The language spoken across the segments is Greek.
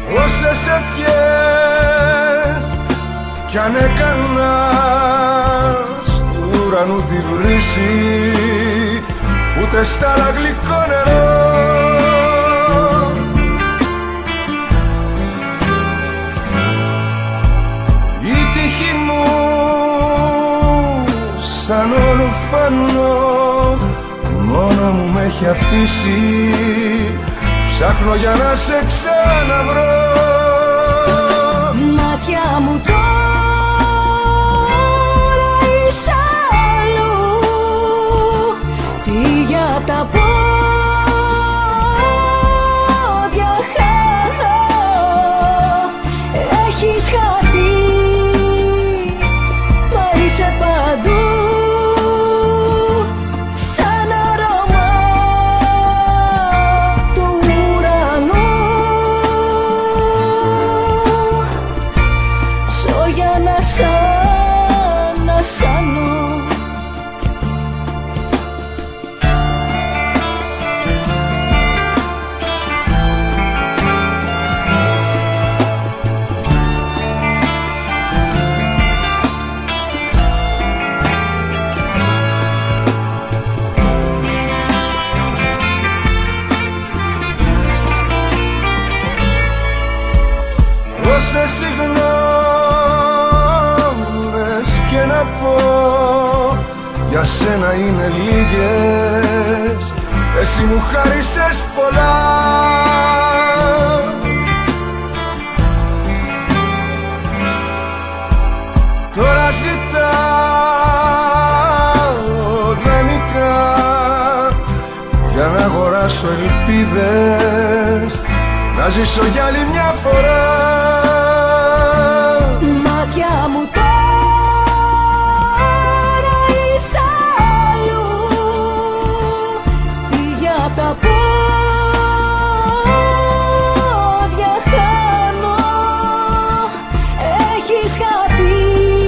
Όσες ευχές κι αν έκανα στου ουρανού τη βρύση, ούτε στα άλλα γλυκό νερό. Η τύχη μου σαν ορφανό μόνο μου με έχει αφήσει, ψάχνω για να σε ξαναβρω. Μάτια μου τώρα είσαι αλλού, πήγε απ' τα πόδια χάνω, έχεις χαθεί, μα είσαι παντού. Όσες συγγνώμες και να πω, για σένα είναι λίγες, εσύ μου χάρισες πολλά. Τώρα ζητάω δανεικά για να αγοράσω ελπίδες, να ζήσω για άλλη μια φορά. Μάτια μου τώρα είσαι αλλού, πήγε απ' τα πόδια χάνω, έχεις χαθεί,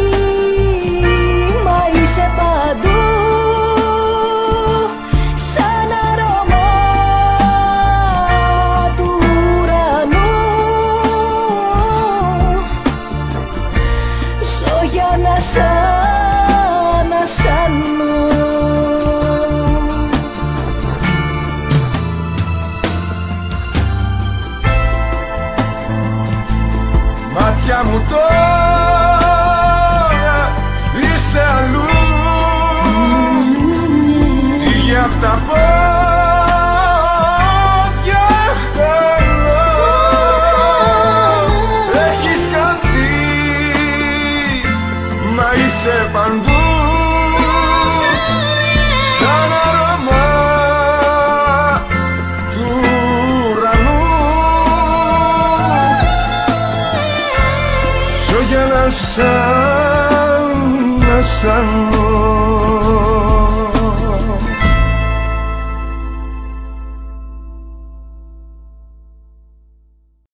μα είσαι παντού. Σαν αρώμα του ουρανού, ζω για να σ' ανασάνω. Μάτια μου τώρα είσαι αλλού, πήγε απ' τα πόδια χάνω, έχεις χαθεί, μα είσαι παντού. Σαν αρώμα του ουρανού, ζω για να σ' ανασάνω.